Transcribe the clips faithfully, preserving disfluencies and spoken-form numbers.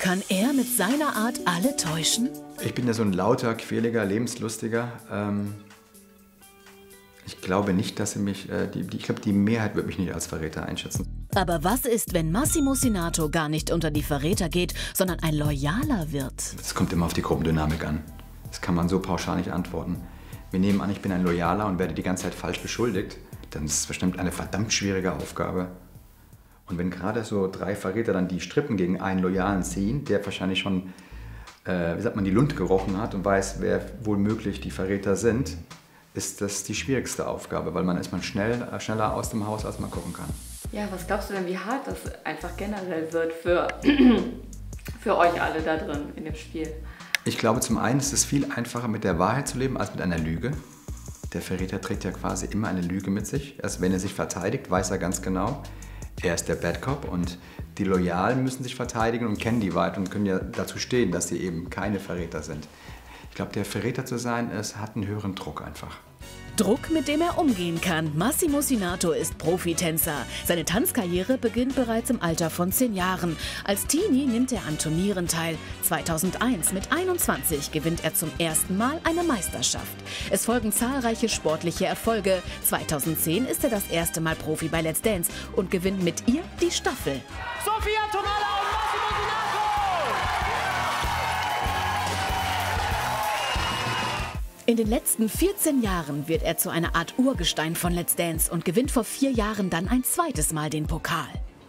Kann er mit seiner Art alle täuschen? Ich bin ja so ein lauter, quäliger, lebenslustiger. Ähm, ich glaube nicht, dass sie mich, äh, die, die, ich glaube, die Mehrheit wird mich nicht als Verräter einschätzen. Aber was ist, wenn Massimo Sinato gar nicht unter die Verräter geht, sondern ein Loyaler wird? Es kommt immer auf die Gruppendynamik an. Das kann man so pauschal nicht antworten. Wir nehmen an, ich bin ein Loyaler und werde die ganze Zeit falsch beschuldigt. Dann ist es bestimmt eine verdammt schwierige Aufgabe. Und wenn gerade so drei Verräter dann die Strippen gegen einen Loyalen ziehen, der wahrscheinlich schon, äh, wie sagt man, die Lund gerochen hat und weiß, wer wohl möglich die Verräter sind, ist das die schwierigste Aufgabe, weil man ist man schnell, äh, schneller aus dem Haus, als man gucken kann. Ja, was glaubst du denn, wie hart das einfach generell wird für, für euch alle da drin in dem Spiel? Ich glaube, zum einen ist es viel einfacher, mit der Wahrheit zu leben, als mit einer Lüge. Der Verräter trägt ja quasi immer eine Lüge mit sich. Erst wenn er sich verteidigt, weiß er ganz genau, er ist der Bad Cop und die Loyalen müssen sich verteidigen und kennen die Wahrheit und können ja dazu stehen, dass sie eben keine Verräter sind. Ich glaube, der Verräter zu sein, es hat einen höheren Druck einfach. Druck, mit dem er umgehen kann. Massimo Sinato ist Profitänzer. Seine Tanzkarriere beginnt bereits im Alter von zehn Jahren. Als Teenie nimmt er an Turnieren teil. zweitausendeins mit einundzwanzig gewinnt er zum ersten Mal eine Meisterschaft. Es folgen zahlreiche sportliche Erfolge. zweitausendzehn ist er das erste Mal Profi bei Let's Dance und gewinnt mit ihr die Staffel. Sophia Tomalla und Massimo Sinato! In den letzten vierzehn Jahren wird er zu einer Art Urgestein von Let's Dance und gewinnt vor vier Jahren dann ein zweites Mal den Pokal.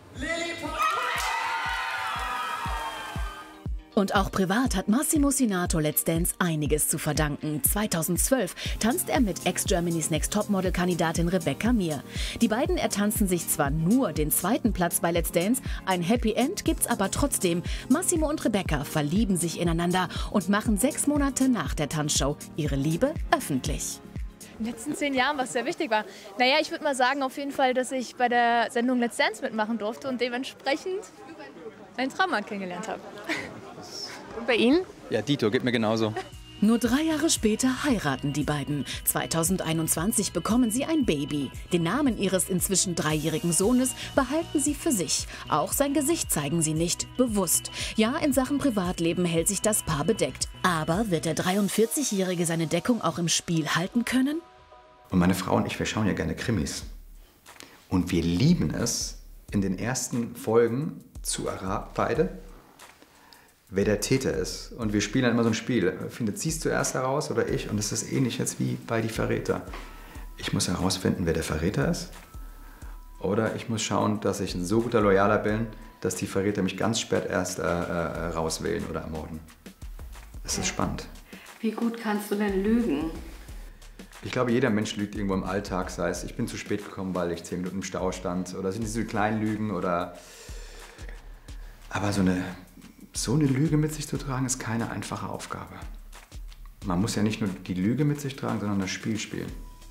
Und auch privat hat Massimo Sinato Let's Dance einiges zu verdanken. zweitausendzwölf tanzt er mit Ex-Germany's Next Topmodel-Kandidatin Rebecca Mir. Die beiden ertanzen sich zwar nur den zweiten Platz bei Let's Dance, ein Happy End gibt's aber trotzdem. Massimo und Rebecca verlieben sich ineinander und machen sechs Monate nach der Tanzshow ihre Liebe öffentlich. In den letzten zehn Jahren, was sehr wichtig war. Naja, ich würde mal sagen auf jeden Fall, dass ich bei der Sendung Let's Dance mitmachen durfte und dementsprechend einen Traummann kennengelernt habe. Und bei Ihnen? Ja, Dito, geht mir genauso. Nur drei Jahre später heiraten die beiden. zweitausendeinundzwanzig bekommen sie ein Baby. Den Namen ihres inzwischen dreijährigen Sohnes behalten sie für sich. Auch sein Gesicht zeigen sie nicht, bewusst. Ja, in Sachen Privatleben hält sich das Paar bedeckt. Aber wird der dreiundvierzigjährige seine Deckung auch im Spiel halten können? Und meine Frau und ich, wir schauen ja gerne Krimis. Und wir lieben es, in den ersten Folgen zu erraten, beide, wer der Täter ist. Und wir spielen dann immer so ein Spiel. Findet sie es zuerst heraus oder ich? Und es ist ähnlich jetzt wie bei Die Verräter. Ich muss herausfinden, wer der Verräter ist. Oder ich muss schauen, dass ich ein so guter Loyaler bin, dass die Verräter mich ganz spät erst äh, äh, rauswählen oder ermorden. Es ist spannend. Wie gut kannst du denn lügen? Ich glaube, jeder Mensch lügt irgendwo im Alltag. Sei es, ich bin zu spät gekommen, weil ich zehn Minuten im Stau stand. Oder sind diese kleinen Lügen. Oder aber so eine... So eine Lüge mit sich zu tragen, ist keine einfache Aufgabe. Man muss ja nicht nur die Lüge mit sich tragen, sondern das Spiel spielen.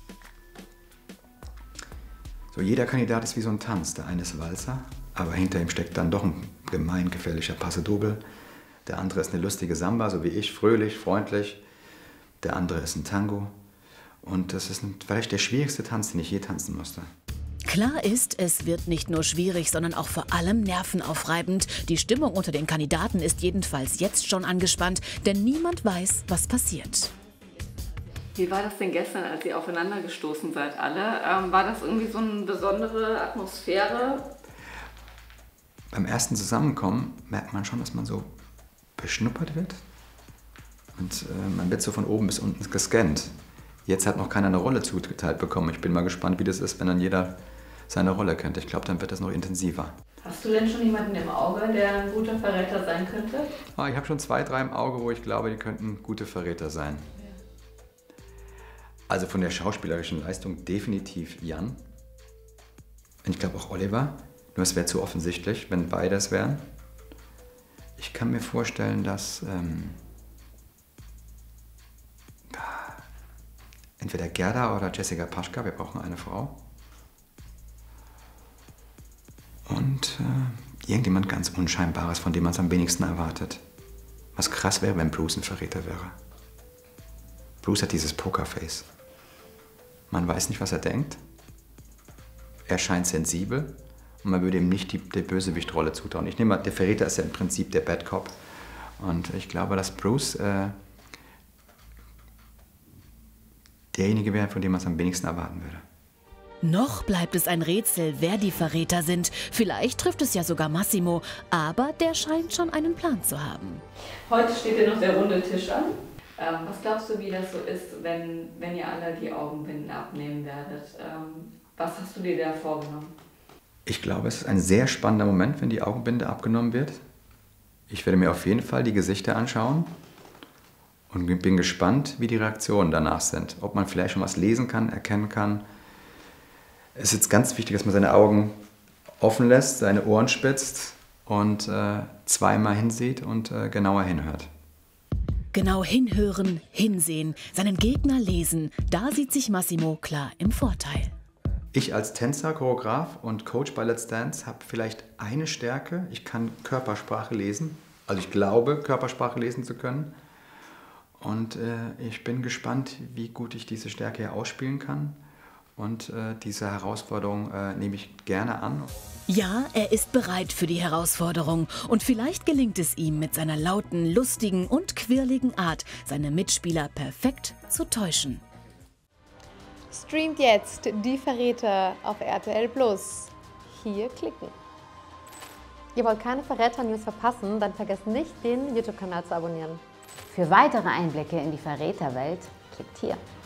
So, jeder Kandidat ist wie so ein Tanz. Der eine ist Walzer, aber hinter ihm steckt dann doch ein gemein gefährlicher Paso Doble. Der andere ist eine lustige Samba, so wie ich, fröhlich, freundlich. Der andere ist ein Tango. Und das ist vielleicht der schwierigste Tanz, den ich je tanzen musste. Klar ist, es wird nicht nur schwierig, sondern auch vor allem nervenaufreibend. Die Stimmung unter den Kandidaten ist jedenfalls jetzt schon angespannt, denn niemand weiß, was passiert. Wie war das denn gestern, als ihr aufeinander gestoßen seid alle? Ähm, war das irgendwie so eine besondere Atmosphäre? Beim ersten Zusammenkommen merkt man schon, dass man so beschnuppert wird. Und äh, man wird so von oben bis unten gescannt. Jetzt hat noch keiner eine Rolle zugeteilt bekommen. Ich bin mal gespannt, wie das ist, wenn dann jeder seine Rolle kennt. Ich glaube, dann wird das noch intensiver. Hast du denn schon jemanden im Auge, der ein guter Verräter sein könnte? Ah, ich habe schon zwei, drei im Auge, wo ich glaube, die könnten gute Verräter sein. Ja. Also von der schauspielerischen Leistung definitiv Jan. Und ich glaube auch Oliver. Nur es wäre zu offensichtlich, wenn beide es wären. Ich kann mir vorstellen, dass ähm, entweder Gerda oder Jessica Paschka, wir brauchen eine Frau. Und äh, irgendjemand ganz Unscheinbares, von dem man es am wenigsten erwartet. Was krass wäre, wenn Bruce ein Verräter wäre. Bruce hat dieses Pokerface. Man weiß nicht, was er denkt. Er scheint sensibel und man würde ihm nicht die, die Bösewichtrolle zutrauen. Ich nehme mal, der Verräter ist ja im Prinzip der Bad Cop. Und ich glaube, dass Bruce äh, derjenige wäre, von dem man es am wenigsten erwarten würde. Noch bleibt es ein Rätsel, wer die Verräter sind. Vielleicht trifft es ja sogar Massimo, aber der scheint schon einen Plan zu haben. Heute steht ja noch der runde Tisch an. Ähm, was glaubst du, wie das so ist, wenn, wenn ihr alle die Augenbinden abnehmen werdet? Ähm, was hast du dir da vorgenommen? Ich glaube, es ist ein sehr spannender Moment, wenn die Augenbinde abgenommen wird. Ich werde mir auf jeden Fall die Gesichter anschauen und bin gespannt, wie die Reaktionen danach sind. Ob man vielleicht schon was lesen kann, erkennen kann. Es ist jetzt ganz wichtig, dass man seine Augen offen lässt, seine Ohren spitzt und äh, zweimal hinsieht und äh, genauer hinhört. Genau hinhören, hinsehen, seinen Gegner lesen, da sieht sich Massimo klar im Vorteil. Ich als Tänzer, Choreograf und Coach bei Let's Dance habe vielleicht eine Stärke. Ich kann Körpersprache lesen. Also ich glaube, Körpersprache lesen zu können. Und äh, ich bin gespannt, wie gut ich diese Stärke hier ausspielen kann. Und äh, diese Herausforderung äh, nehme ich gerne an. Ja, er ist bereit für die Herausforderung. Und vielleicht gelingt es ihm mit seiner lauten, lustigen und quirligen Art, seine Mitspieler perfekt zu täuschen. Streamt jetzt Die Verräter auf R T L Plus. Hier klicken. Ihr wollt keine Verräter-News verpassen? Dann vergesst nicht, den YouTube-Kanal zu abonnieren. Für weitere Einblicke in die Verräterwelt klickt hier.